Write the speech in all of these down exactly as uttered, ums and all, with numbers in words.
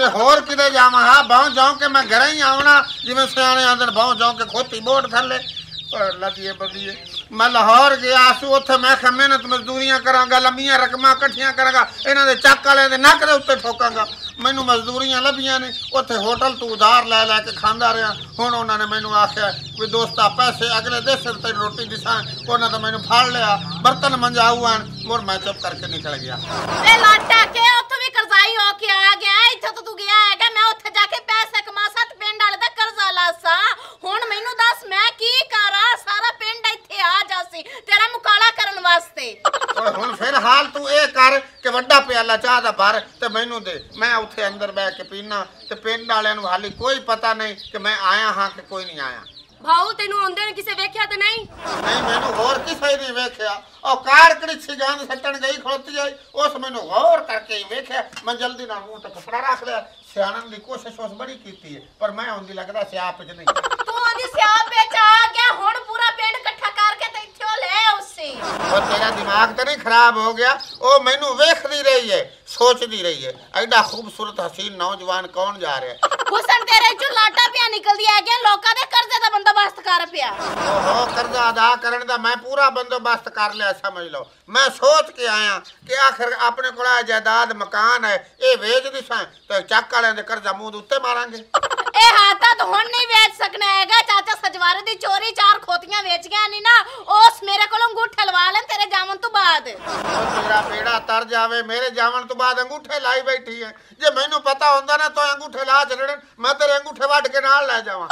ते होर किते जावां हां बहु जाऊं के मैं घर ही आवना जिवें सियाणे आंदे बहु जाऊं के खोती बोट थल्ले लदिए बदिए मैं लाहौर गया सू उत्थे मैं खे मेहनत मजदूरियां करांगा लंबियां रकमां कट्ठियां करांगा इन्हां दे चक वाले दे नक दे उत्ते ठोकांगा मैनू मजदूरियां लभियां ने उत्थे होटल तू उधार लै लै के खांदा रहा हुण उन्हां ने मैनू आख्या भी दोस्ता पैसे अगले देश ते रोटी दिसां उन्हां तो मैनू फाड़ लिया बर्तन मंजाऊआन मुड़ मैं चुप करके निकल गया ए लाटा के उत्थे भी करजाई हो के आ गया इत्थे तो तू गया है मैं उत्थे जाके पैसे कमा सत पिंड वाले दा कर्जा लासा हुण मैनू दस मैं की करा सारा पिंड इत्थे आ जासी तेरा मुकाला करन वास्ते ओए हुण फिर हाल तू ए कर के वड्डा प्याला चाह दा भर ते मैनू दे मैं उत्थे अंदर बैठ के पीना ते पिंड वालियां नू हाली कोई पता नहीं कि मैं आया हां कि कोई नहीं आया भाऊ तेनू आंदे ने किसे वेख्या ते नहीं नहीं मैनू होर किसे नहीं वेख्या ओ कार कड़ी सी गंद सट्टन गई खड़ोती आई उस मैनू गौर करके ही वेख्या मैं जल्दी ना मुंह ते कपड़ा रख लिया सियाणन दी कोशिश उस बड़ी कीती है पर मैं ओंदी लगदा सियाप च नहीं तू ओंदी सियाप विच आ गया हुण पूरा पिंड इकट्ठा करके ते इत्थे ले उसी और तेरा दिमाग तो नहीं खराब हो गया ओ मैनू वेखदी रही है सोचदी रही है एडा खूबसूरत हसीन नौजवान कौन जा रहा है हुसन तेरे चो लाटा पिया निकल दिया गया लोका दे कर्जे दा बंदोबस्त कर पिया ओहो कर्जा अदा करन दा मैं पूरा बंदोबस्त कर लिया समझ लो मैं सोच के आया कि आखिर अपने कोल जायदाद मकान है ये वेच दिसां तो चक वाले दे कर्जा मुंह उत्ते मारांगे ए हाथा तो हुण नहीं बेच सकना हैगा चाचा सजवारे दी चोरी चार खोतियां बेच गया नहीं ना उस मेरे कोलों अंगूठे लवा ले तेरे जावन तो बाद ओ तेरा बेड़ा तर जावे मेरे जावन तो बाद अंगूठे लाई बैठी है जे मैनू पता होंदा ना तो अंगूठे ला चढ़न मैं तेरे अंगूठे वड के नाल ले जावां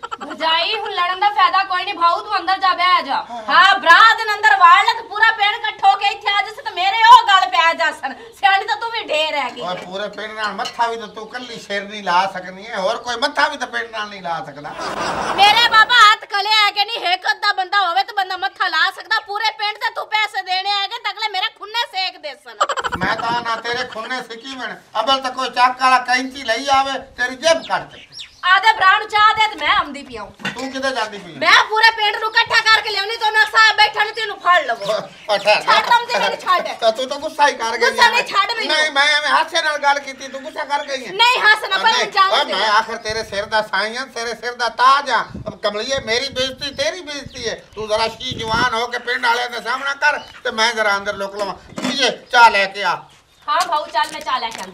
भजाई हुण लड़न दा फायदा कोई नहीं भाऊ तू अंदर जा बैठ जा हां भरा दिन अंदर वाड़ ले तो पूरा पेड़ इकट्ठो के इत्थे आ जस ते मेरे ओ गल पै जासन सियाणी तो तू भी ढेर है गई और पूरे पेड़ नाल मत्था भी तो तू कल्ली शेर नहीं ला सकनी है और कोई मत्था भी तो पेड़ नाल नहीं ला सकदा मेरे बाबा हाथ कले है के नहीं एक अद्धा बंदा होवे तो बंदा मत्था ला सकदा पूरे पेड़ ते तू पैसे देने है के तकले मेरे खुन्ने सेक देसन मैं कहा ना तेरे खुन्ने सिकी में अबल तक कोई चाक वाला कैंची लई आवे तेरी जेब काट दे आधे ब्रांड चाह दे ते मैं आंदी पियाऊं तू किधर जाती पई मैं पूरे पेड़ नु इकट्ठा करके लेवनी तो ना साहब बैठा नहीं तेनु फाड़ लवो अच्छा छाड़ लम ते नहीं छाड़ तो तू तो गुस्सा ही कर गई गुस्सा नहीं छाड़ मैं नहीं मैं मैं हास्य नाल गल कीती तू गुस्सा कर गई है नहीं हंसना पर जान ओए मैं आखिर तेरे सिर दा साईं तेरे सिर दा ताज हां अब कमलिए मेरी बेइज्जती तेरी बेइज्जती है तू जरा शी जवान हो के पिंड वाले दे सामना कर ते मैं जरा अंदर लोक लवा ये चाह लेके आ हां भाऊ चल मैं चाह लेके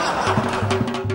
आंदी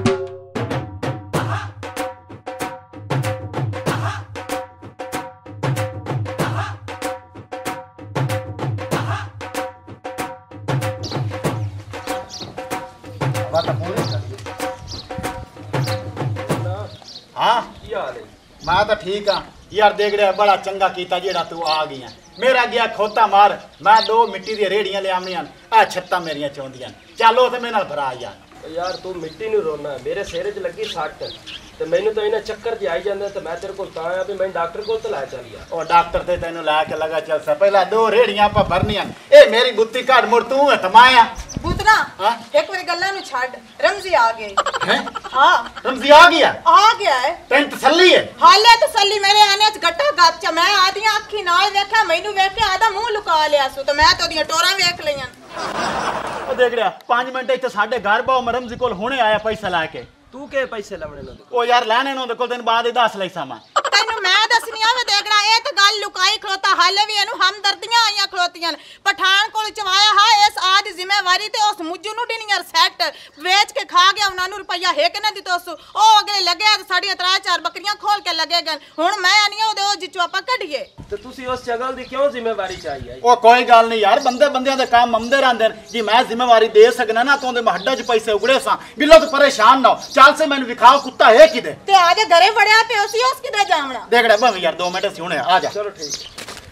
हाँ मैं तो ठीक हाँ यार देख रहा बड़ा चंगा कीता जेड़ा तू आ गई मेरा गया खोता मार मैं दो मिट्टी दी रेड़ियां ले आमनियां आ छत्ता मेरियां चौंदियां चलो ते मेरे नाल भरा यार यार तू मिट्टी नु रोना मेरे सिर च लगी सट ते मैनू तो इना चक्कर च आई जांदा ते मैं तेरे कोल तां आया भी मैं डॉक्टर कोल तो लै चलिया ओ डॉक्टर ते तैनू ला के लगा चल सा पहला दो रेड़ियां पा भरनियां ए मेरी बुत्ती काट मुड़ तू है तमाया पुतना एक बार गल्ला नु छाड़ रमजी आ गए हैं हां रमजी आ गया आ गया है तैन तसल्ली है हाले तसल्ली मेरे आने च गट्टा गाचा मैं आदियां अखी नाल देखा मैनू वेख के आदा मुंह लुका लिया सो तो मैं तो ओदियां टोरा वेख लईयां ओ देख रहा पांच मिनट इत्थे साडे घर बाओ रमजी कोल हुणे आया पैसा लाके तू के पैसे लवणे नो ओ यार लेने नो दे कोल तेन बाद दस लई सामा तैनू मैं दसनी आवे देखड़ा ए ते गल लुकाई खलोता हाले भी एनु हमदर्दियां आईयां खलोतियां पठान कोल चवाया हा इस आद जिम्मेवारी ते उस मुज्जू नु डिनियां सेट बेच के खा गया उना नु रुपया है के ना दितो उस ओ अगले लगे ते साडी त्रै चार बकरियां खोल के लगे गन हुन मैं आनी ओदे ओ जिचो आपा कढिए ते तुसी उस जगल दी क्यों जिम्मेवारी चाहिए ओ कोई गल नहीं यार बंदे बंदियां दे काम आंदे रहंदे जी मैं जिम्मेवारी दे सकना ना तो दे हड्डा च पैसे उगड़े सा बिल्लो तो परेशान ना चल से मैंने विखाओ कुत्ता है किदे ते आजे घरे वड़या पे उसी उस किदे जावना देखड़ा बम यार दो मिनट से हुने आ जा चलो ठीक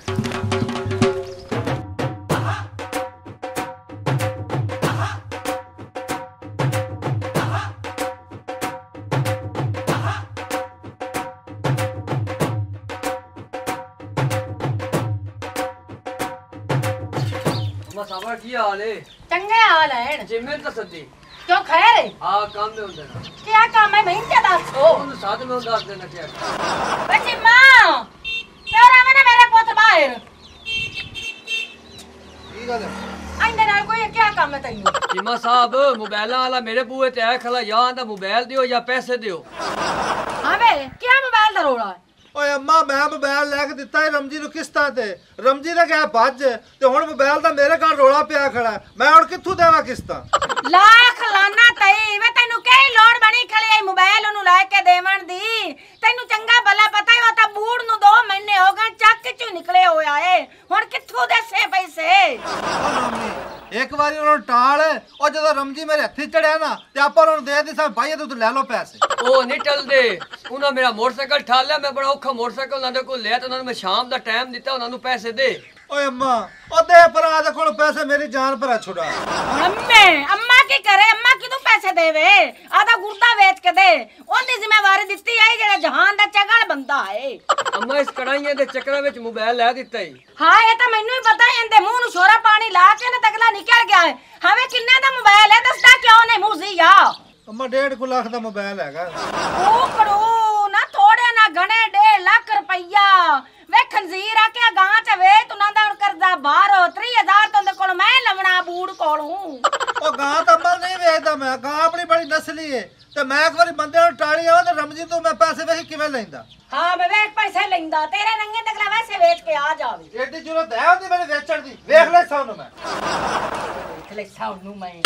सावा की हाल है चंगे हाल है जिम्मे तो सदी क्यों खैर है हां काम में होता है क्या काम है मैं क्या दस हो उन साथ में दस देना क्या बच्ची मां तेरा मैंने मेरे पोत बाहर की गल है आंदे नाल कोई क्या काम है तैनू चीमा साहब मोबाइल वाला मेरे बूहे ते आया खला या आंदा मोबाइल दियो या पैसे दियो। हां बे क्या मोबाइल दा रोड़ा है? ओए अम्मा मैं मोबाइल लेके दिता है रमजी नु किस्तां ते रमजी ने क्या भज ते हुन मोबाइल दा मेरे घर रोड़ा पिया खड़ा है मैं हुन कित्थों देवां किस्तां लाख लाना तई वे तैनू कई लोड़ बनी खली आई मोबाइल ओनु लेके देवण दी तैनू चंगा भला पता ही होता बूढ़ नु दो महीने हो गए चक चू निकले होया है हुन कित्थों देसे पैसे ओ मम्मी एक बारी उन्होंने टाल और जब रमजी मेरे हत्थी चढ़िया ना ते आपा उन्होंने दे दी साहब भाई तू ले लो पैसे ओ नहीं टल दे उन्होंने मेरा मोटरसाइकिल ठा लिया मैं बड़ा औखा मोटरसाइकिल उन्होंने को लिया तो उन्होंने मैं शाम दा टाइम दिता उन्होंने पैसे दे। ओए अम्मा ओ दे पर आ देखो पैसे मेरी जान पर छुड़ा अम्मे अम्मा की करे अम्मा की तू पैसे देवे आधा गुर्दा बेच के दे ओंदी जिम्मेवारी दित्ती है जेड़ा जहान दा चगल बंदा है। अम्मा इस कढ़ाइयां दे चक्कर विच मोबाइल ले दिता ही। हां ये तो मेनू ही पता है इंदे मुंह नु छोरा पानी ला के ना तगला निकल गया है हमें किन्ने दा मोबाइल है दसदा क्यों नहीं मुझिया अम्मा डेढ़ को लाख दा मोबाइल हैगा ओ करो ना थोड़े ना घणे डेढ़ लाख रुपया वे खंजीर आके गां च वे तू ना दा करदा बाहर तीस हज़ार तो दे कोल मैं लवना बूढ़ कोल हूं ओ गां तो अम्मा नहीं वेचदा मैं गां अपनी बड़ी नस्ली है ते मैं एक बारी बंदे नु टाली आवा ते रमजी तो मैं पैसे वेख किवें लैंदा। हां मैं वेख पैसे लैंदा तेरे रंगे तकला वैसे बेच के आ जावे एडी जरूरत है ओदी मेरे वेचण दी वेख ले साउन मैं देख ले साउन नु मैं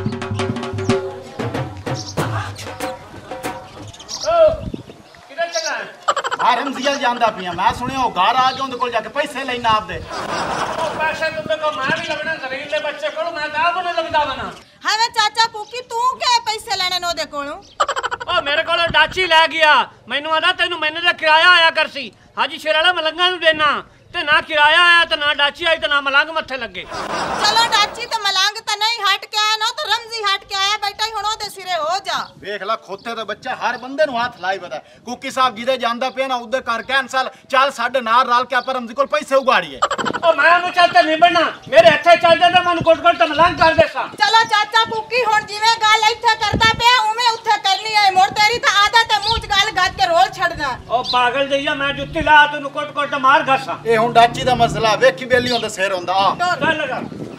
हां रमजिया जानदा पिया मैं सुनिया घर आ के उनदे कोल जाके पैसे लेना आप दे ओ पैसे तुमने को मैं भी लगना जलील दे बच्चे कोल मैं दा बने लगदा बना। हां वे चाचा कुकी तू के पैसे लेने नो दे कोलों ओ मेरे कोल डाची ले गया मैनू आदा तैनू महीने दा किराया आया करसी हाजी शेर वाला मलंगा नु देना ते ना किराया आया ते ना डाची आई ते ना मलंग मथे लगे। चलो डाची तो मलंग तो नहीं हट के आया ना तो रमजी हट के आया बेटा ही हुणो दे सिरे हो जा देख ला खोते ते बच्चा हर बंदे नु हाथ लाई बता कुकी साहब जिदे जानदा पे ना उदे कर कैंसल चल साडे नाल राल के आपा रमजी कोल पैसे उगाड़िए। ओ मैं नु चलते नहीं बनना मेरे हथे चल जा ते मन कोट कोट ते मलंग कर देसा। चलो चाचा कुकी हुण जिवें गल इथे करदा पे उवें उथे करनी है मोर तेरी तो आदत है मुंह च गल गद के रोल छड़ना। ओ पागल जइया मैं जुत्ती ला तू कोट कोट मार घसा ए हुण डाची दा मसला वेखी बेली होंदा सिर होंदा आ चल लगा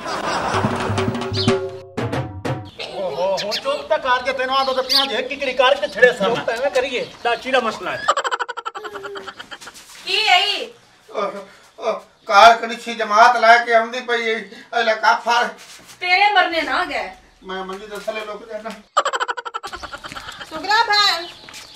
ओहो हुण चुप तक कर के तेनो आदो ते पिया जे किकड़ी कर के छड़े सा चुप एवें करिए डाची दा मसला है की आई कार कनिछी जमात लाके आंदी पई एला काफा तेरे मरने ना गए मैं मंजी दे थले लोक जाना। सुगरा भाई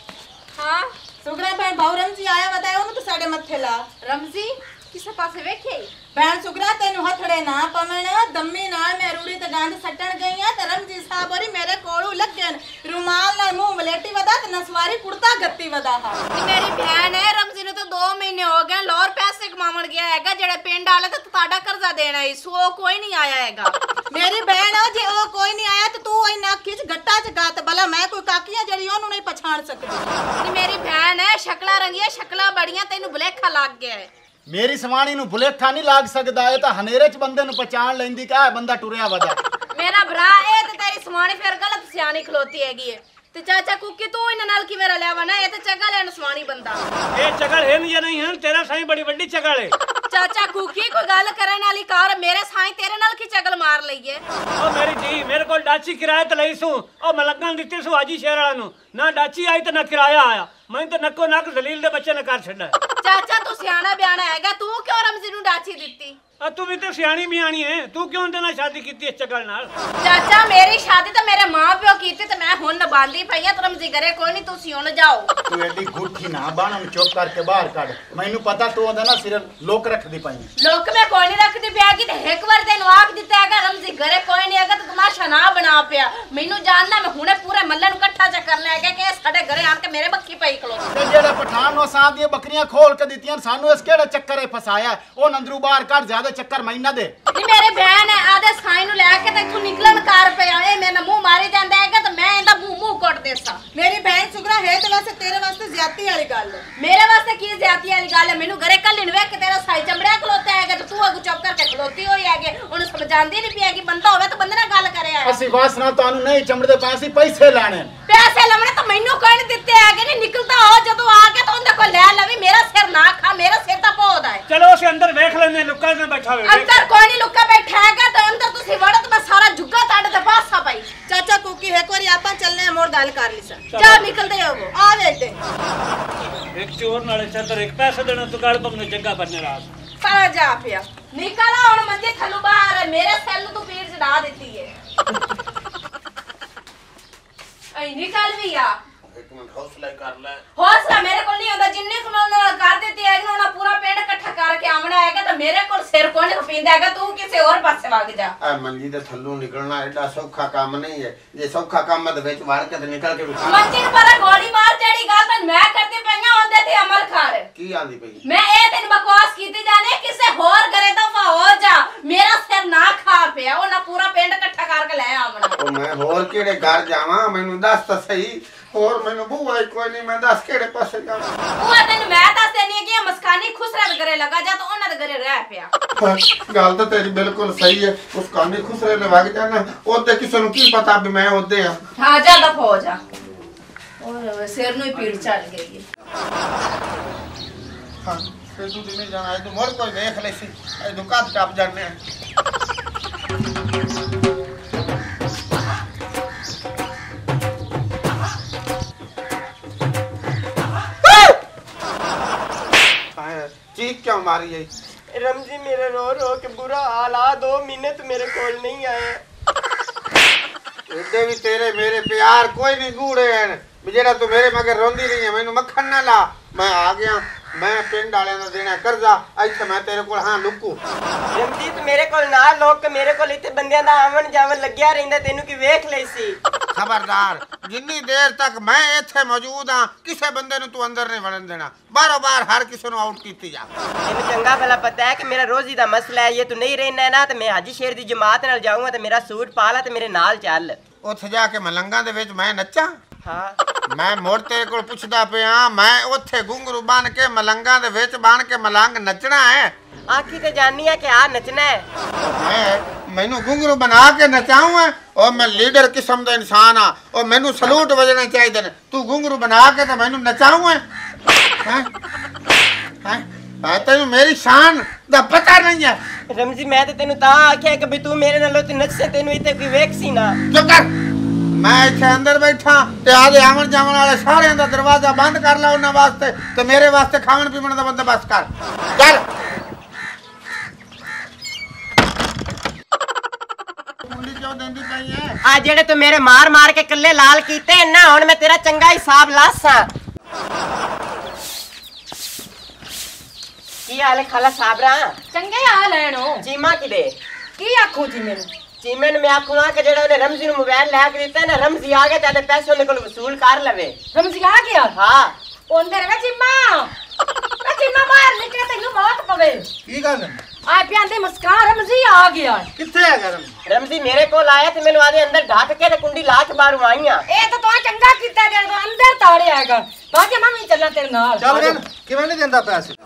हां सुगरा भाई भाऊ रमजी आया बतायो ना तो साडे मथे ला रमजी किसे पासे वेखे भैन सुगरा तेनु हथड़े ना पवण दम्मी नाल मैं रूड़ी ते गंद सटण गई आ ते रमजी साहब और मेरे कोलू लगन रुमाल ना मुंह मलेटी वदा ते नसवारी कुर्ता गत्ती वदा हा मेरी बहन है रमजी नु तो दो महीने हो गए लोर पैसे कमावन गया हैगा जेड़ा पिंड वाले ते ताड़ा कर्जा देना है सो कोई नहीं आया हैगा। मेरी बहन जे ओ कोई नहीं आया तो तू ओई नाक खिच गट्टा च गात भला मैं कोई काकियां जड़ी ओनु नहीं पहचान सकदी मेरी बहन है शक्ला रंगिया शक्ला बड़ियां तेनु भुलेखा लग गया है मेरी सवाणी नु भुलेखा नहीं लाग सकदा ए ता हनेरे च बंदे नु पहचान लेंदी का बंदा टुरिया वदा मेरा भरा ए ते तेरी सवाणी फिर गलत सियानी खलोती हैगी है ते चाचा कुकी तू इन नाल किवें रलिया वा ना ए ते चगल है नसवाणी बंदा ए चगल है नहीं नहीं है तेरा सही बड़ी बड़ी चगल है चाचा कुकी कोई गल करन वाली कार मेरे साई तेरे नाल की चगल मार लईए। ओ मेरी जी मेरे को डाची किराए ते लई सु ओ मलंगन दित्ती सु हाजी शेर वाला नु ना डाची आई ते ना किराया आया मैं तो नक्को नक जलील दे बच्चे ने कर छड्डा। चाचा तू सियाना ब्याना हैगा तू क्यों रमजी नु डाची दित्ती आ तू भी तो सियाणी बियाणी है तू क्यों देना शादी कीती इस चगल नाल। चाचा मेरी शादी तो मेरे मां प्यो कीती ते मैं हुन नबांदी पई आ रमजी घरे कोई नहीं तुसी हुन जाओ। तू एडी गुठी ना बाणम चुप करके बाहर काढ मैनू पता तू ओंदा ना सिर लोक रखदी पई लोक में कोई नहीं रखदी पियागी ते एक बार तेन आख दिता हैगा रमजी घरे कोई नहीं हैगा तो तमाशा ना बना पिया मेनू जानना मैं हुने पूरे मल्ले नु इकट्ठा च करना हैगा कि साडे घरे आन के मेरे बक्खी पई खलो ते जेड़ा पठान नो सां दी बकरियां खोल के दित्तियां सानू इस केड़े चक्कर ए फसाया ओ नंदरू बाहर काढ ज्यादा चक्कर महीना दे नी मेरी बहन है आदे साई नु लेके ते इथों निकलन कार पे आए मेरा मुंह मारी जांदा हैगा तो मैं इंदा मुंह मुंह कोट देसा। मेरी बहन सुगरा है तो वैसे तेरे वास्ते ज्यादती वाली गल है मेरे वास्ते की ज्यादती वाली गल है मेनू घरे कल वे के तेरा साई चमड़िया खलोता हैगा तो तू अगू चुप करके खलोती होई हैगे ओनु समझांदी नहीं पिया कि बंदा होवे तो बंदे नाल गल करे आ ਅਸੀਂ ਵਾਸਨਾ ਤੁਹਾਨੂੰ ਨਹੀਂ ਚਮੜਦੇ ਪੈਸੇ ਪੈਸੇ ਲੈਣੇ ਪੈਸੇ ਲਵਣੇ ਤਾਂ ਮੈਨੂੰ ਕੋਈ ਨਹੀਂ ਦਿੱਤੇ ਹੈਗੇ ਨਹੀਂ ਨਿਕਲਦਾ ਹੋ ਜਦੋਂ ਆ ਕੇ ਤਾਂ ਉਹਦੇ ਕੋਲ ਲੈ ਲਵੀ ਮੇਰਾ ਸਿਰ ਨਾ ਖਾ ਮੇਰਾ ਸਿਰ ਤਾਂ ਪੋਦਾ ਹੈ ਚਲੋ ਅਸੀਂ ਅੰਦਰ ਵੇਖ ਲੈਂਦੇ ਲੁੱਕਾ ਤੇ ਬੈਠਾ ਹੋਵੇ ਅੰਦਰ ਕੋਈ ਨਹੀਂ ਲੁੱਕਾ ਬੈਠਾ ਹੈਗਾ ਤਾਂ ਅੰਦਰ ਤੁਸੀਂ ਵੜੋ ਤਾਂ ਮੈਂ ਸਾਰਾ ਜੁੱਗਾ ਤੁਹਾਡੇ ਤੇ ਪਾਸਾ ਪਾਈ ਚਾਚਾ ਕੁਕੀ ਇੱਕ ਵਾਰੀ ਆਪਾਂ ਚੱਲਨੇ ਆ ਮੋੜ ਗੱਲ ਕਰ ਲਈ ਸਰ ਜਾ ਨਿਕਲਦੇ ਹੋ ਆ ਵੇਖਦੇ ਇੱਕ ਚੋਰ ਨਾਲੇ ਚੰਦਰ ਇੱਕ ਪੈਸੇ ਦੇਣਾ ਤੂੰ ਗੱਲ ਪਗਨੇ ਜੱਗਾ ਬੰਨੇ ਰਾਤ ਸਾਰਾ ਜਾ ਪਿਆ ਨਿਕਲ ਹੁਣ ਮੰਜੇ ਥੱਲੋਂ ਬਾਹਰ ਮੇਰੇ ਸਿਰ ਨੂੰ ਤੂੰ ਪੀੜ ਚੜਾ ਦਿੱਤੀ ਹੈ ਐ ਨਿਕਲ ਵੀ ਆ ਇੱਕ ਮਿੰਟ ਹੌਸਲਾ ਕਰ ਲੈ ਹੌਸਲਾ ਮੇਰੇ ਕੋਲ ਨਹੀਂ ਹੁੰਦਾ ਜਿੰਨੇ ਕਮਾਉਂਦਾ ਕਰ ਦਿੱਤੀ ਹੈ ਉਹਨਾਂ ਪੂਰਾ ਪਿੰਡ ਇਕੱਠਾ ਕਰਕੇ ਆਉਣਾ ਹੈਗਾ ਤਾਂ ਮੇਰੇ ਕੋਲ ਸਿਰ ਕੋਣ ਪੀਂਦਾ ਹੈਗਾ ਤੂੰ ਕਿਸੇ ਹੋਰ ਪਾਸੇ ਵਗ ਜਾ ਆ ਮੰਜੀ ਦੇ ਥੱਲੋਂ ਨਿਕਲਣਾ ਐਡਾ ਸੌਖਾ ਕੰਮ ਨਹੀਂ ਹੈ ਜੇ ਸੌਖਾ ਕੰਮ ਦੇ ਵਿੱਚ ਵੜ ਕੇ ਤੇ ਨਿਕਲ ਕੇ ਵਿਖਾ ਮੰਜੀ ਨੂੰ ਪਰ ਗੋਲੀ ਮਾਰ ਜਿਹੜੀ ਗੱਲ ਤਾਂ ਮੈਂ ਕਰਦੀ ਪਈਆਂ ਉਹਦੇ ਤੇ ਅਮਲ ਕਰ ਕੀ ਆਂਦੀ ਪਈ ਮੈਂ ਇਹ ਤੈਨੂੰ ਬਕਵਾਸ ਕੀਤੀ ਜਾਣੇ ਕਿਸੇ ਹੋਰ ਘਰੇ ਦਫਾ ਹੋ ਜਾ ਮੇਰਾ ਸਿਰ ਨਾ ਖਾ ਪਿਆ ਉਹਨਾਂ ਪੂਰਾ ਪਿੰਡ ਇਕੱਠਾ ਕਰਕੇ ਲੈ ਆਵਣਾ ਉਹ ਮੈਂ ਹੋਰ ਕਿਹੜੇ ਘਰ ਜਾਵਾਂ ਮੈਨੂੰ ਦੱਸ ਤਾਂ ਸਹੀ ਹੋਰ ਮੈਨੂੰ ਬੂਆ ਕੋਈ ਨਹੀਂ ਮੈਂ ਦੱਸ ਕਿਹੜੇ ਪਾਸੇ ਜਾਵਾਂ ਉਹ ਤੈਨੂੰ ਮੈਂ ਦੱਸ ਦੇਣੀ ਕਿ ਮਸਕਾਨੀ ਖੁਸਰੇ ਦੇ ਘਰੇ ਲਗਾ ਜਾ ਤਾਂ ਉਹਨਾਂ ਦੇ ਘਰੇ ਰਹਿ ਪਿਆ ਗੱਲ ਤਾਂ ਤੇਰੀ ਬਿਲਕੁਲ ਸਹੀ ਹੈ ਉਸ ਕਾਨੀ ਖੁਸਰੇ ਨੇ ਵਗ ਜਾਣਾ ਉਹਦੇ ਕਿਸੇ ਨੂੰ ਕੀ ਪਤਾ ਵੀ ਮੈਂ ਉਹਦੇ ਆ ਹਾਂ ਜਾ ਦਫਾ ਹੋ ਜਾ ਉਹ ਸਿਰ ਨੂੰ ਹੀ ਪੀੜ ਚੱਲ ਗਈ ਹੈ ਹਾਂ ਫਿਰ ਤੂੰ ਦਿਨੇ ਜਾਣਾ ਇਹ ਤੂੰ ਮੋਰ ਕੋਈ ਵੇਖ ਲੈ ਸੀ ਇਹ ਦੁਕਾਨ ਟੱਪ ਜਾਣੇ ਆ चीख क्यों मारी है रमजी मेरे रो रो के बुरा हाल आ दो महीने तो मेरे कोल नहीं आए एडे भी तेरे मेरे प्यार कोई नहीं गूड़े हैं जेड़ा तू मेरे मगर रोंदी रही है मैनू मक्खन ना ला मैं आ गया मैं पिंड वाले दा देना कर्जा इत्थे मैं तेरे कोल हां लुक्कू रमजीत मेरे कोल ना लोग के मेरे कोल इत्थे बंदियां दा आवन जावन लगया रहिंदा तेनू की वेख लई सी खबरदार जिन्नी देर तक मैं इत्थे मौजूद हां किसे बंदे नु तू अंदर नहीं वड़न देना बारो बार हर किसे नु आउट कीती जा तेनू चंगा भला पता है कि मेरा रोजी दा मसला है ये तू नहीं रहना है ना तो मैं हाजी शेर दी जमात नाल जाऊंगा तो मेरा सूट पा ला ते मेरे नाल चल ਉੱਥੇ ਜਾ ਕੇ ਮਲੰਗਾ ਦੇ ਵਿੱਚ ਮੈਂ ਨੱਚਾਂ ਹਾਂ ਮੈਂ ਮੋੜ ਤੇਰੇ ਕੋਲ ਪੁੱਛਦਾ ਪਿਆ ਮੈਂ ਉੱਥੇ ਗੁੰਗਰੂ ਬਣ ਕੇ ਮਲੰਗਾ ਦੇ ਵਿੱਚ ਬਣ ਕੇ ਮਲੰਗ ਨੱਚਣਾ ਹੈ ਆਖੀ ਤੇ ਜਾਨੀ ਹੈ ਕਿ ਆ ਨੱਚਣਾ ਹੈ ਮੈਂ ਮੈਨੂੰ ਗੁੰਗਰੂ ਬਣਾ ਕੇ ਨਚਾਉਂ ਹੈ ਉਹ ਮੈਂ ਲੀਡਰ ਕਿਸਮ ਦਾ ਇਨਸਾਨ ਆ ਉਹ ਮੈਨੂੰ ਸਲੂਟ ਵਜਣਾ ਚਾਹੀਦਾ ਨੇ ਤੂੰ ਗੁੰਗਰੂ ਬਣਾ ਕੇ ਤਾਂ ਮੈਨੂੰ ਨਚਾਉਂ ਹੈ ਹੈ ਹੈ ਆ ਤੈਨੂੰ ਮੇਰੀ ਸ਼ਾਨ ਦਾ ਪਤਾ ਨਹੀਂ ਹੈ रमजी मैं तो तेनू ता आख्या कि भी तू मेरे नालों ते नच से तेनू इते कोई वेख सी ना चुप कर मैं इत्थे अंदर बैठा ते आदे आवन जावन वाले सारे दा दरवाजा बंद कर ला उन्हां वास्ते ते मेरे वास्ते खावन पीवन दा बंदोबस्त कर चल मुंडी क्यों देंदी पई है आ जेड़े तू मेरे मार मार के कल्ले लाल कीते ना हुन मैं तेरा चंगा हिसाब लासा की हाल है खाला साबरा चंगे हाल है नो चीमा किदे की आखू जी मेनू चीमे ने मैं आखूंगा कि जेड़ा ने रमजी नु मोबाइल ला के दिता है ना रमजी आ गया तेरे पैसे उनके कोल वसूल कर लवे रमजी आ गया हां ओंदर वे चिम्मा ए चिम्मा बाहर निकल तैनू बहुत पवे की गल आ प्यांदे मुस्कान रमजी आ गया किथे है गरम रमजी मेरे कोल आया ते मेनू आदे अंदर ढक के ते कुंडी ला के बाहर आईया ए तो तो चंगा कीता जे तो अंदर ताड़े आएगा बाकी मैं भी चलना तेरे नाल चल गन किवें नहीं देंदा पैसे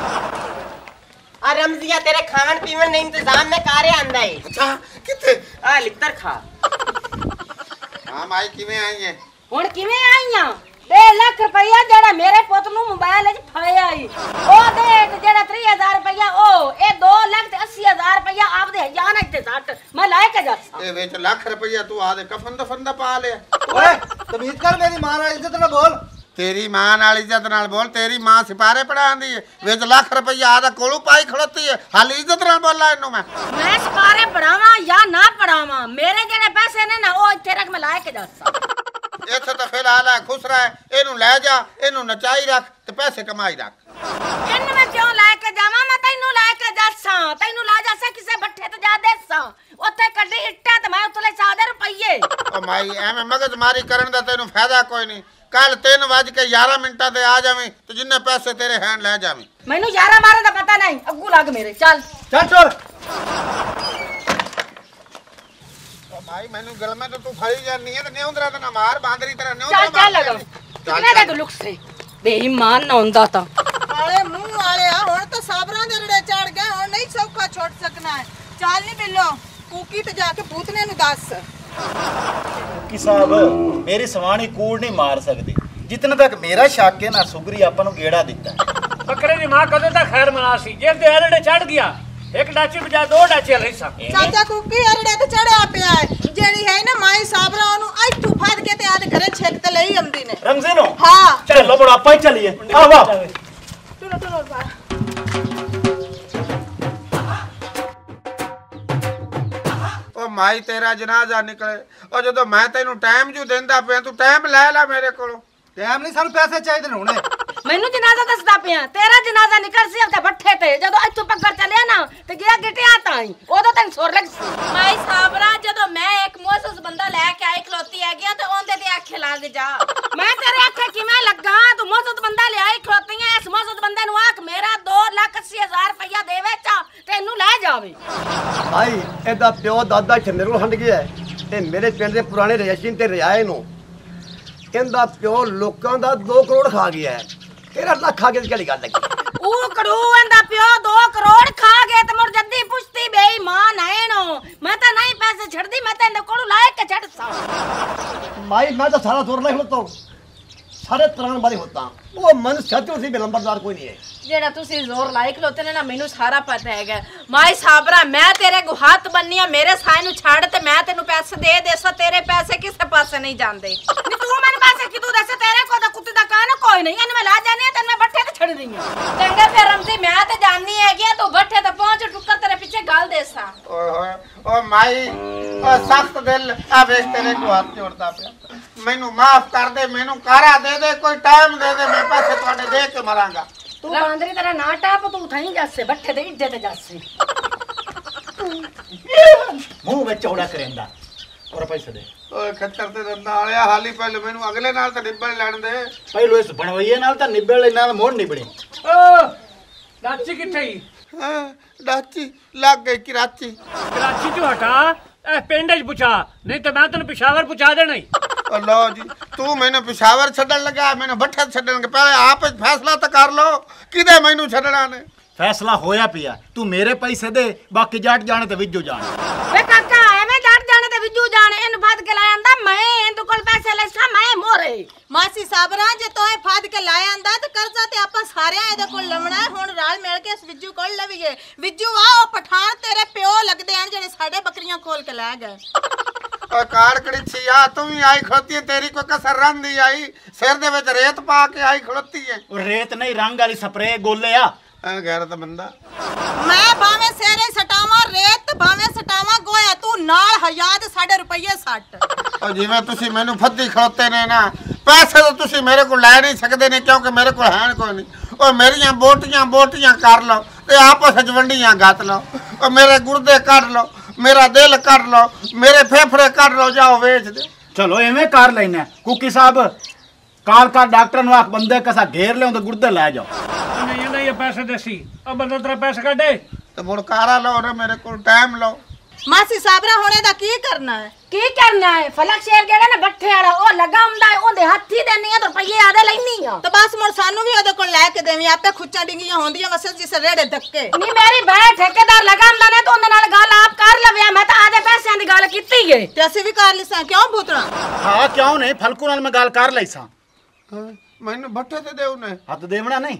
आ रमजिया तेरे खावन पीवन ने इंतजाम में कारे आंदा है अच्छा किथे आ लित्तर खा हां माई किवें आई है हुन किवें आईया डेढ़ लाख रुपया जेड़ा मेरे पुत नु मोबाइल च फाया आई ओ दे जेड़ा तीस हज़ार रुपया ओ ए दो लाख ते अस्सी हज़ार रुपया आप दे जान इते सट मैं लाए के जा ए विच लाख रुपया तू आदे कफन दफन दा पा लिया ओए तमीज कर मेरी मां नाल इज्जत ना बोल तेरी मां नाल इज्जत नाल बोल तेरी मां सिपारे पढ़ांदी है विच लाख रुपया आदा कोलू पाई खड़ोती है हाल इज्जत नाल बोला इनु मैं मैं सिपारे पढ़ावा या ना पढ़ावा मेरे जेड़े पैसे ने ना ओ इथे रख मैं लाए के जासा इथे तो फिलहाल है खुश रह इनु ले जा इनु नचाई रख ते पैसे कमाई रख इन में क्यों लाए के जावा मैं तैनू लाए के जासा तैनू ला जासा किसे भट्ठे ते जा देसा ओथे कड्डी इट्टा ते मैं उतले सादे रुपये ओ माई एवें मगजमारी करन दा तैनू फायदा कोई नहीं कल तीन बज के ग्यारह मिनटा ते आ जावी तो जिन्ने पैसे तेरे हैंड ले जावी मैनू ग्यारह बारह दा पता नहीं अग्गू लग मेरे चल चल चल ओ माई मैनू गल में तो तू फड़ी जानी है ते नेउंदरा ते ना मार बांदरी तरह नेउंदरा चल चल लगा कितने दा लुक से बेईमान ना हुंदा ता वाले मुंह वाले आ हुन तो साबरां दे रड़े चढ़ गए हुन नहीं सौखा छोड़ सकना है चल नहीं मिलो कुकी ते जाके पूतने नु दस कुकी साहब मेरी सवानी कूड़ नहीं मार सकती। जितना तक मेरा शक है ना सुगरी आपा नु गेड़ा दिता बकरे दी मां कदे तक खैर मना सी जे ते अरड़े चढ़ गया एक डाची बजा दो डाची लई सा चाचा कुकी अरड़े ते चढ़या पिया है जेड़ी है ना माई साबरा ओनु इथू फद के ते आदे घरे छेक ते लई आंदी ने रमज़ीनो हां चलो बड़ा आपा ही चलिए आ वाह चलो चलो बा ओ माई तेरा जनाजा निकले ओ जदों मैं तेनू टाइम जू देंदा पिया तू टाइम ले ला मेरे कोलों टाइम नहीं सानू पैसे चाहिए ने हुणे ਮੈਨੂੰ ਜਨਾਜ਼ਾ ਦੱਸਦਾ ਪਿਆ ਤੇਰਾ ਜਨਾਜ਼ਾ ਨਿਕਲ ਸੀ ਉੱਤੇ ਬੱਠੇ ਤੇ ਜਦੋਂ ਇੱਥੋਂ ਪੱਗਰ ਚੱਲਿਆ ਨਾ ਤੇ ਗਿਆ ਗਿਟਿਆ ਤਾਈ ਉਦੋਂ ਤੈਨੂੰ ਸੁਰ ਲੱਗ ਸੀ ਮਾਈ ਸਾਬਰਾ ਜਦੋਂ ਮੈਂ ਇੱਕ ਮੋਸਸ ਬੰਦਾ ਲੈ ਕੇ ਆਈ ਖਲੋਤੀ ਆ ਗਿਆ ਤੇ ਉਹਦੇ ਤੇ ਅੱਖ ਲਾ ਦੇ ਜਾ ਮੈਂ ਤੇਰੇ ਅੱਖੇ ਕਿਵੇਂ ਲੱਗਾ ਤੂੰ ਮੋਸਸ ਬੰਦਾ ਲਿਆਈ ਖਲੋਤੀਆਂ ਇਸ ਮੋਸਸ ਬੰਦੇ ਨੂੰ ਆਖ ਮੇਰਾ ਦੋ ਲੱਖ ਅੱਸੀ ਹਜ਼ਾਰ ਰੁਪਇਆ ਦੇ ਵਿੱਚ ਤੈਨੂੰ ਲੈ ਜਾਵੇ ਭਾਈ ਇਹਦਾ ਪਿਓ ਦਾਦਾ ਇੱਥੇ ਮੇਰੇ ਕੋਲ ਹੰਡ ਗਿਆ ਤੇ ਮੇਰੇ ਪਿੰਡ ਦੇ ਪੁਰਾਣੇ ਰਜਿਸਟਰੀ ਤੇ ਰਿਆਏ ਨੂੰ ਕਹਿੰਦਾ ਪਿਓ ਲੋਕਾਂ ਦਾ ਦੋ ਕਰੋੜ ਖਾ ਗਿਆ ਹੈ ਤੇਰਾ ਲੱਖ ਖਾ ਕੇ ਕਿਹੜੀ ਗੱਲ ਲੱਗੀ ਉਹ ਕਰੂ ਇਹਦਾ ਪਿਓ ਦੋ ਕਰੋੜ ਖਾ ਗਏ ਤੇ ਮੁਰ ਜੱਦੀ ਪੁੱਛਤੀ ਬੇਈਮਾਨ ਹੈ ਨੋ ਮੈਂ ਤਾਂ ਨਹੀਂ ਪੈਸੇ ਛੱਡਦੀ ਮੈਂ ਤੈਨੂੰ ਕੋਲ ਲਾਇ ਕੇ ਛੱਡ ਸਾ भाई मैं तो सारा जोर नहीं होता हूँ सारे त्राण बारी होता वो मन सत्य उसी में नंबरदार कोई नहीं है ਜਿਹੜਾ ਤੁਸੀਂ ਜ਼ੋਰ ਲਾਇ ਖਲੋਤੇ ਨੇ ਨਾ ਮੈਨੂੰ ਸਾਰਾ ਪਤਾ ਹੈਗਾ ਮਾਈ ਸਾਬਰਾ ਮੈਂ ਤੇਰੇ ਕੋ ਹੱਥ ਬੰਨੀ ਆ ਮੇਰੇ ਸਾਈ ਨੂੰ ਛੱਡ ਤੇ ਮੈਂ ਤੈਨੂੰ ਪੈਸੇ ਦੇ ਦੇਸਾ ਤੇਰੇ ਪੈਸੇ ਕਿਸੇ ਪਾਸੇ ਨਹੀਂ ਜਾਂਦੇ ਨੀ ਤੂੰ ਮੈਨੂੰ ਪੈਸੇ ਕਿਤੋਂ ਦੱਸ ਤੇਰੇ ਕੋ ਤਾਂ ਕੁੱਤੇ ਦਾ ਕਾਨ ਕੋਈ ਨਹੀਂ ਇਹਨੂੰ ਮੈਂ ਲਾ ਜਾਣੀ ਤੈਨੂੰ ਮੈਂ ਬੱਠੇ ਤੇ ਛੱਡ ਰਹੀ ਹਾਂ ਚੰਗਾ ਫਿਰ ਰਮਜ਼ੀ ਮੈਂ ਤੇ ਜਾਣੀ ਹੈਗੀ ਤੂੰ ਬੱਠੇ ਤੇ ਪਹੁੰਚ ਟੁੱਕਰ ਤੇਰੇ ਪਿੱਛੇ ਗੱਲ ਦੇਸਾ ਓਏ ਹੋਏ ਓ ਮਾਈ ਓ ਸਖਤ ਦਿਲ ਆ ਵੇਖ ਤੇਰੇ ਕੋ ਹੱਥ ਜੋੜਦਾ ਪਿਆ ਮੈਨੂੰ ਮਾਫ ਕਰ ਦੇ ਮੈਨੂੰ ਕਾਰਾ ਦੇ ਦੇ ਕੋਈ ਟਾਈਮ ਦੇ ਦੇ ਮੈਂ ਪੈਸੇ ਤੁਹਾਡੇ ਦੇ ਕੇ ਮਰਾਂਗਾ ਤੂੰ ਬਾਂਦਰੀ ਤੇਰਾ ਨਾ ਟਾਪ ਤੂੰ ਥਾਈ ਜਾਸੇ ਬੱਠੇ ਤੇ ਇੱਡੇ ਤੇ ਜਾਸੇ मुंह में चौड़ा करेंदा और पैसे दे ਓਏ ਖੱਤਰ ਤੇ ਦੰਦਾ ਵਾਲਿਆ ਹਾਲੀ ਪਹਿਲੇ ਮੈਨੂੰ ਅਗਲੇ ਨਾਲ ਤਾਂ ਨਿਬੜ ਲੈਣ ਦੇ ਪਹਿਲੋ ਇਸ ਬਣਵਾਈਏ ਨਾਲ ਤਾਂ ਨਿਬੜ ਲੈ ਨਾਲ ਮੋੜ ਨਿਬੜੀ ਓ ਡਾਚੀ ਕਿੱਥੇ ਹੀ ਹਾਂ ਡਾਚੀ ਲੱਗ ਗਈ ਕਰਾਚੀ ਕਰਾਚੀ ਤੋਂ ਹਟਾ ਇਹ ਪਿੰਡ 'ਚ ਪੁੱਛਾ ਨਹੀਂ ਤੇ ਮੈਂ ਤੈਨੂੰ ਪਿਸ਼ਾਵਰ ਪੁੱਛਾ ਦੇਣਾ ਹੀ ਓ ਲਓ ਜੀ ਤੂੰ ਮੈਨੂੰ ਪਿਸ਼ਾਵਰ ਛੱਡਣ ਲੱਗਾ ਮੈਨੂੰ ਬੱਠੇ ਛੱਡਣ ਪਹਿਲੇ ਆਪ ਫੈਸਲਾ ਤਾਂ ਕਰ ਲਓ ਕਿਦੇ ਮੈਨੂੰ ਛੱਡਣਾ ਨੇ फैसला होया पिया तू मेरे पैसे दे बाकी जट जाने ते विजू जाने ਵੇ ਕਾਕਾ ਐਵੇਂ ਜੱਟ ਜਾਣੇ ਤੇ ਵਿਜੂ ਜਾਣੇ ਇਹਨੂੰ ਫੜ ਕੇ ਲੈ ਆਂਦਾ ਮੈਂ ਇਹਦੇ ਕੋਲ ਪੈਸੇ ਲੈ ਸਾ ਮੈਂ ਮੋਰੇ ਮਾਸੀ ਸਾਬਰਾ ਜੇ ਤੋਏ ਫਦ ਕੇ ਲੈ ਆਂਦਾ ਤੇ ਕਰਜ਼ਾ ਤੇ ਆਪਾਂ ਸਾਰਿਆਂ ਇਹਦੇ ਕੋਲ ਲਵਣਾ ਹੁਣ ਰਲ ਮਿਲ ਕੇ ਇਸ ਵਿਜੂ ਕੋਲ ਲਵੀਏ ਵਿਜੂ ਆ ਉਹ ਪਠਾਨ ਤੇਰੇ ਪਿਓ ਲੱਗਦੇ ਹਨ ਜਿਹੜੇ ਸਾਡੇ ਬੱਕਰੀਆਂ ਖੋਲ ਕੇ ਲੈ ਗਏ ਓ ਕਾੜ ਕੜੀਛੀ ਆ ਤੂੰ ਵੀ ਆਈ ਖਲੋਤੀ ਹੈ ਤੇਰੀ ਕੋਈ ਕਸਰ ਰੰਦੀ ਆਈ ਸਿਰ ਦੇ ਵਿੱਚ ਰੇਤ ਪਾ ਕੇ ਆਈ ਖਲੋਤੀ ਹੈ और रेत नहीं रंग वाली स्प्रे गोले आ ਐ ਗੈਰਤ ਬੰਦਾ ਮੈਂ ਭਾਵੇਂ ਸੇਰੇ ਸਟਾਵਾਂ ਰੇਤ ਭਾਵੇਂ ਸਟਾਵਾਂ ਗੋਇਆ ਤੂੰ ਨਾਲ ਹਜ਼ਾਰ ਸਾਡੇ ਰੁਪਏ ਸੱਟ ਓ ਜਿਵੇਂ ਤੁਸੀਂ ਮੈਨੂੰ ਫੱਦੀ ਖਲੋਤੇ ਨੇ ਨਾ ਪੈਸੇ ਤਾਂ ਤੁਸੀਂ ਮੇਰੇ ਕੋਲ ਲੈ ਨਹੀਂ ਸਕਦੇ ਨੇ ਕਿਉਂਕਿ ਮੇਰੇ ਕੋਲ ਹੈ ਕੋਈ ਨਹੀਂ ਓ ਮੇਰੀਆਂ ਬੋਟੀਆਂ ਬੋਟੀਆਂ ਕਰ ਲਓ ਤੇ ਆਪਸ ਵਿੱਚ ਵੰਡੀਆਂ ਗੱਤ ਲਓ ਓ ਮੇਰੇ ਗੁਰਦੇ ਕੱਢ ਲਓ ਮੇਰਾ ਦਿਲ ਕੱਢ ਲਓ ਮੇਰੇ ਫੇਫੜੇ ਕੱਢ ਲਓ ਜਾਓ ਵੇਚ ਦਿਓ चलो एवें कर लेना कुकी साहब काल का डॉक्टर नु आख बंदे कसा घेर ले तो गुर्दे ले जाओ ਨਹੀਂ ਨਹੀਂ ਇਹ ਪੈਸੇ ਦੇਸੀ ਆ ਬੰਦਾ ਤੇਰਾ ਪੈਸੇ ਕੱਢੇ ਤੇ ਮੁੜ ਕਾਰਾ ਲਓ ਨਾ ਮੇਰੇ ਕੋਲ ਟਾਈਮ ਲਓ ਮਾਸੀ ਸਾਬਰਾ ਹੁਣ ਇਹਦਾ ਕੀ ਕਰਨਾ ਹੈ ਕੀ ਕਰਨਾ ਹੈ ਫਲਕ ਸ਼ੇਰ ਜਿਹੜਾ ਨਾ ਬੱਠੇ ਵਾਲਾ ਉਹ ਲਗਾ ਹੁੰਦਾ ਉਹਦੇ ਹੱਥੀ ਦੇਣੀ ਆ ਤੇ ਰੁਪਈਏ ਆਦੇ ਲੈਣੀ ਆ ਤੇ ਬਸ ਮੁਰ ਸਾਨੂੰ ਵੀ ਉਹਦੇ ਕੋਲ ਲੈ ਕੇ ਦੇਵੀਂ ਆਪੇ ਖੁੱਚਾਂ ਡਿੰਗੀਆਂ ਹੁੰਦੀਆਂ ਵਸੇ ਜਿਸ ਰੇੜੇ ਧੱਕੇ ਨਹੀਂ ਮੇਰੀ ਬੈ ਠੇਕੇਦਾਰ ਲਗਾ ਹੁੰਦਾ ਨੇ ਤੂੰ ਉਹਦੇ ਨਾਲ ਗੱਲ ਆਪ ਕਰ ਲਵਿਆ ਮੈਂ ਤਾਂ ਆਦੇ ਪੈਸਿਆਂ ਦੀ ਗੱਲ ਕੀਤੀ ਏ ਤੇ ਅਸੀਂ ਵੀ ਕਰ ਲਿਸਾਂ ਕਿਉਂ ਭੂਤਣਾ हाँ क्यों नहीं फलकू नाल मैं गाल कर लई सा ਮੈਨੂੰ ਬੱਠੇ ਤੇ ਦੇਉ ਨੇ हाथ देवना नहीं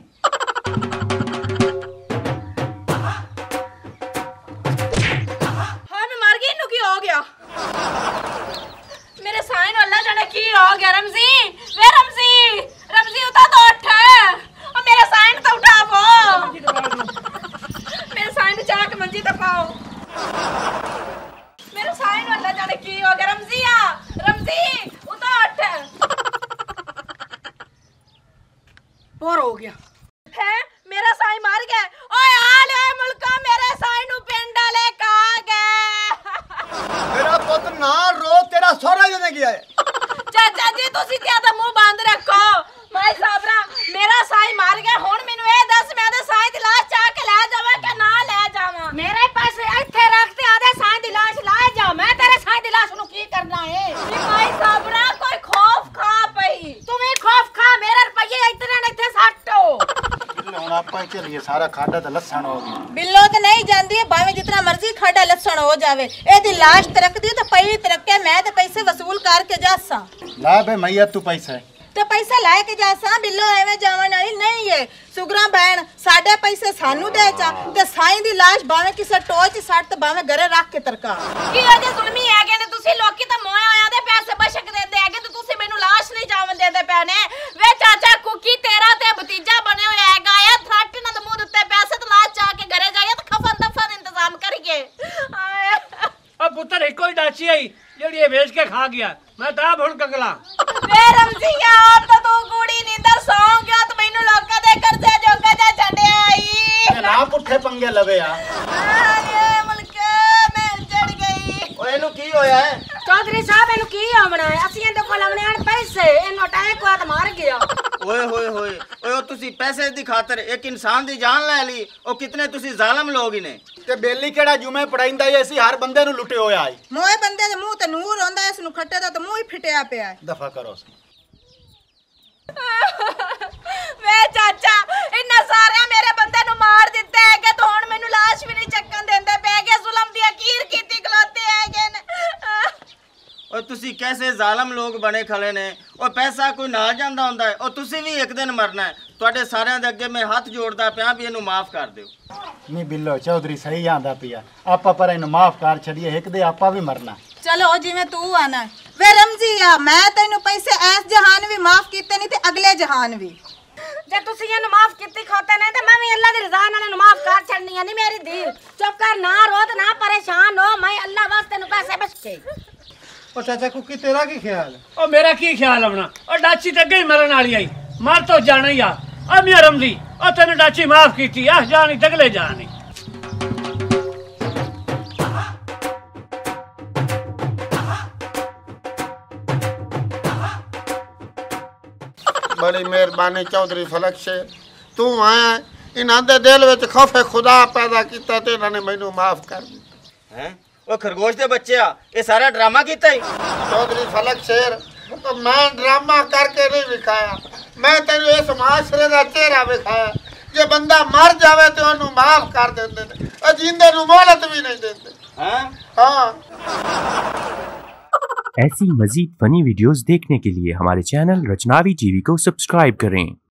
ਹਾਂ ਮੈਂ ਮਰ ਗਈ ਇਹਨੂੰ ਕੀ ਹੋ ਗਿਆ ਮੇਰੇ ਸਾਈਨ ਅੱਲਾ ਜਾਣੇ ਕੀ ਹੋ ਗਿਆ ਰਮਜ਼ੀ ਵੇ ਰਮਜ਼ੀ ਰਮਜ਼ੀ ਉਤਾ तो उठ और मेरे साइन तो उठाओ मेरे साइन जाके मंजी तो पाओ मेरे साइन अल्लाह जाने की हो गया रमजिया रमजी उता उठ बोर हो गया है मेरा साई मार गया ओए हाल है मुल्का मेरे साई नु पिंड ले का गए मेरा पुत्र ना रो तेरा सोहरा जने गया है चाचा जी तुसी क्या तो मुंह बंद रखो माई साबरा मेरा साई मार गया हुन मेनू ए दस मैं दे साई दी लाश चा के ले जावा के ना ले जावा मेरे पैसे इथे रखते आधे साई दी लाश लाए जा मैं तेरे साई दी लाश नु की करना है माई साबरा कोई खौफ खा पई तुम्हें खौफ खा मेरे रुपये इतने नहीं थे साटो हुन आपा च ये सारा खाड़ा तो लसन हो गया। बिल्लो तो नहीं जानती है भावे जितना मर्जी खाड़ा लसन हो जावे एदी लाश तरकदी तो पई तरके मैं तो पैसे वसूल करके जासा। ला बे मैया तू पैसे तो पैसा लाए के जासा बिल्लो एवें जावन वाली नहीं है। सुगरा बहन साडे पैसे सानू दे चा ते साईं दी लाश भावे किसे टोच सट ते भावे घरे रख के तरका की ओदे जुल्मी हैगे ने तुसी लोकी तो मोए होया दे पैसे बशक देंदे हैगे ते तुसी मेनू लाश नहीं जावन देंदे पैने। वे चाचा कुकी तेरा ते भतीजा बने होया हैगा या थट ना मुंह उत्ते पैसे ते लाश चा के घरे जाया ते खफन दफन इंतजाम करिए। अब पुत्र एक कोई डाची आई जेड़ी ये बेच के खा गया मैं ता हुन कंगला। वे रमजिया तो तू कुड़ी नींदर सौ गया तो मेनू लोका दे करजे जोगा जा छड़े आई ना पुठे पंगे लवे आ। अरे मुल्के मैं चढ़ गई। ओ एनु की होया है चौधरी साहब एनु की होवना है ਅਸੀਂ ਇਹਦੇ ਕੋਲ ਆਉਣੇ ਆਣ ਪੈਸੇ ਇਹਨੂੰ ਅਟੈਕ ਹੋਇਆ ਤਾਂ ਮਰ ਗਿਆ। ओए होए होए ओए तुसी पैसे दी खातर एक इंसान दी जान ले ली ओ कितने तुसी जालिम लोग ही ने ते बेली केड़ा जुमे पढ़ाइंदा है ਅਸੀਂ हर बंदे नु लुटे होया आई। मोए बंदे दे मुंह ते नूर होंदा इस नु खट्टे दा तो मुंह ही फिटिया पिया है। दफा करो वे चाचा इन्ना सारे मेरे बंदे नु मार दित्ते है कि तो हुन मेनू लाश भी नहीं चक्कन देंदे पे के जुल्म दी अकीर कीती खलोते हैगे ने। और तुसी कैसे जालिम लोग बने खड़े ने और पैसा कोई ना जांदा हुंदा है और तुसी भी एक दिन मरना है। तुहाडे सारियां दे अगे मैं हाथ जोड़दा पिया भी इहनू माफ कर दियो। नहीं बिल्लो चौधरी सही आंदा पिया आपा पर इहनू माफ कर छड़िए एक दे आपा भी मरना। चलो जिवें तू आना वे रमजिया मैं तैनू पैसे ऐस जहान भी माफ कीते नहीं ते अगले जहान भी जे तुसी ਇਹਨੂੰ ਮਾਫ ਕੀਤੀ ਖੋਤੇ ਨੇ ਤੇ ਮੈਂ ਵੀ ਅੱਲਾ ਦੀ ਰਜ਼ਾ ਨਾਲ ਇਹਨੂੰ ਮਾਫ ਕਰ ਛੱਡਣੀ ਨਹੀਂ ਮੇਰੀ ਧੀ ਚੁੱਪ ਕਰ ਨਾ ਰੋ ਤੇ ਨਾ ਪਰੇਸ਼ਾਨ ਹੋ ਮੈਂ ਅੱਲਾ ਵਾਸਤੇ ਨੂੰ ਪੈਸੇ ਬਚਕੇ। ओ चाचा कुकी तेरा की ख्याल है? ओ मेरा की ख्याल अपना और डाची तक ही मरन वाली आई मर तो जाना ही आ। अब मियां रमजी ओ तेने डाची माफ कीती आ जानी तगले जानी। बड़ी मेहरबानी चौधरी फलक शेर तू आया इन्हां दे दिल विच खौफे खुदा पैदा कीता ते इन्हां ने मैनू माफ कर दिता हैं ओ खरगोश दे बच्चे आ ये सारा ड्रामा कीता ही चौधरी फलक शेर तो मैं ड्रामा करके नहीं दिखाया मैं तेनू इस माशरे दा चेहरा दिखाया जे बंदा मर जावे तो ओनू माफ कर देंदे ने ओ जिंदे नू मोहलत भी नहीं देंदे। हैं हां ऐसी मजीद फनी वीडियोस देखने के लिए हमारे चैनल रचनावी टीवी को सब्सक्राइब करें।